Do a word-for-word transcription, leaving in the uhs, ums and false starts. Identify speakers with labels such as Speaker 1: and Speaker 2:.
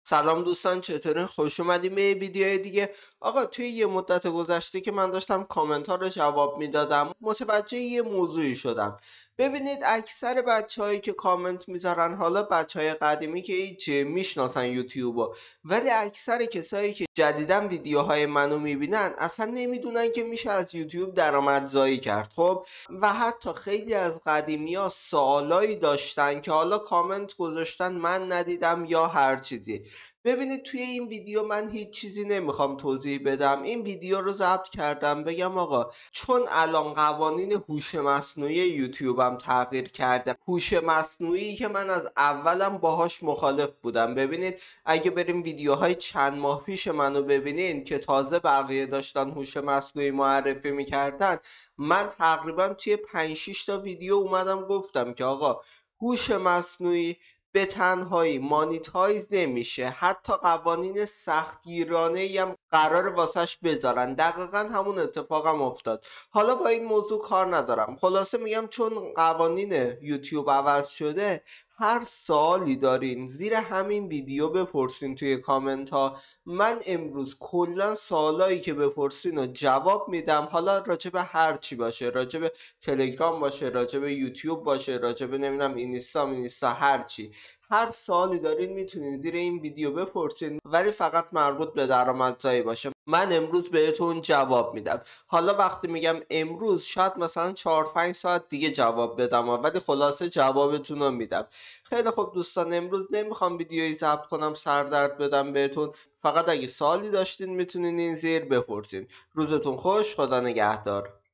Speaker 1: سلام دوستان، چطورین؟ خوش اومدیم به یه ویدیوی دیگه. آقا توی یه مدت گذشته که من داشتم کامنت ها رو جواب میدادم متوجه یه موضوعی شدم. ببینید اکثر بچه هایی که کامنت میذارن، حالا بچه های قدیمی که هیچی میشناسن یوتیوبو، ولی اکثر کسایی که جدیدن ویدیوهای منو میبینن اصلا نمیدونن که میشه از یوتیوب درآمدزایی کرد. خب و حتی خیلی از قدیمی ها سوالایی داشتن که حالا کامنت گذاشتن من ندیدم یا هر چیزی. ببینید توی این ویدیو من هیچ چیزی نمیخوام توضیح بدم. این ویدیو رو ضبط کردم بگم آقا چون الان قوانین هوش مصنوعی یوتیوبم تغییر کرده، هوش مصنوعی که من از اولم باهاش مخالف بودم. ببینید اگه بریم ویدیوهای چند ماه پیش منو ببینین که تازه بقیه داشتن هوش مصنوعی معرفی میکردن، من تقریبا توی پنج شش تا ویدیو اومدم گفتم که آقا هوش مصنوعی به تنهایی مانیتایز نمیشه، حتی قوانین سختگیرانه‌ای هم قرار واسش بذارن. دقیقا همون اتفاقم افتاد. حالا با این موضوع کار ندارم، خلاصه میگم چون قوانین یوتیوب عوض شده، هر سوالی دارین زیر همین ویدیو بپرسین توی کامنت ها. من امروز کلا سوالایی که بپرسین رو جواب میدم، حالا راجب هر چی باشه، راجب تلگرام باشه، راجب یوتیوب باشه، راجب نمیدونم اینستا اینستا هر چی. هر سوالی دارین میتونین زیر این ویدیو بپرسین، ولی فقط مربوط به درآمدزایی باشه. من امروز بهتون جواب میدم. حالا وقتی میگم امروز شاید مثلا چهار پنج ساعت دیگه جواب بدم، ولی خلاصه جوابتون رو میدم. خیلی خوب دوستان، امروز نمیخوام ویدیویی ضبط کنم سردرد بدم بهتون. فقط اگه سوالی داشتین میتونین این زیر بپرسین. روزتون خوش، خدا نگهدار.